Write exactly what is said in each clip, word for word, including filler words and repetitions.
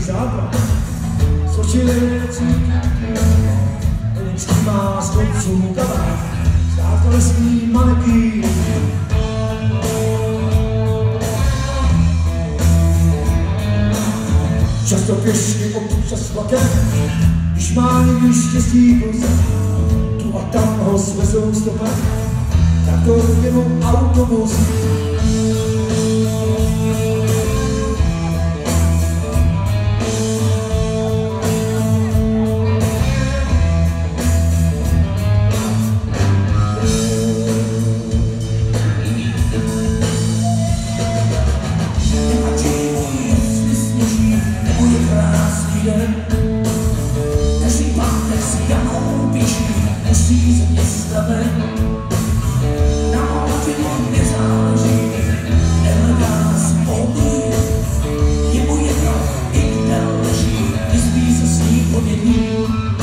západ, skočili cíky, Hlinský má z konců kabát, stávkali svý maneký. Často pěšky, občas vlakem, když má někdy štěstí kouzat, tu a tam ho svezou stopem, tak to jenom autobus. Každý pátek si Janou píší, musí ze města ven. Na moci mu nezáleží, nehledá spolky. Je mu jedno, i kde leží, vyspí se s ní pod jedním.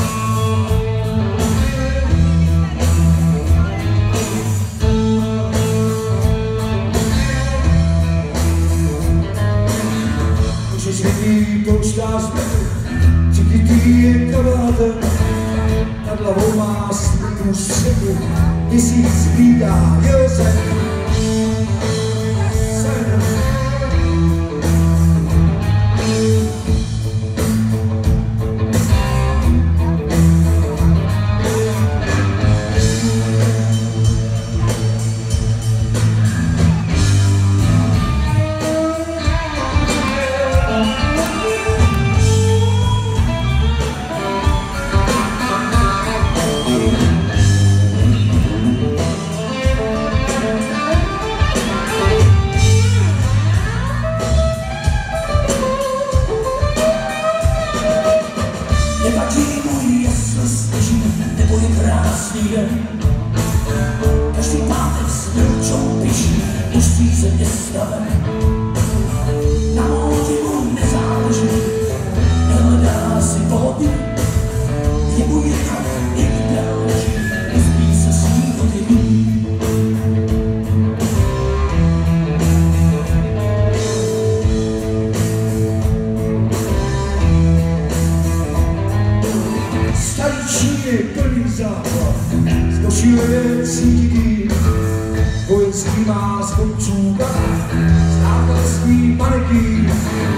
Můžeš vědí, pouštáš mě, Čikitý je kabátem, nad hlavou má slibnou střechu, tisíc hlídá jeho zem. Sen. Nevadí můj jesl sněží, nebo je krásný den. Každý pátek s Milčou píší, musí ze města ven. Na módě mu nezáleží, nehledá si pohody. Je mu jedno, i kde leží, vyspí se s ní od jedním. Číny plný západ, zbožuje cítí, Vojenský má z konců kabát, stávkal svý maneký.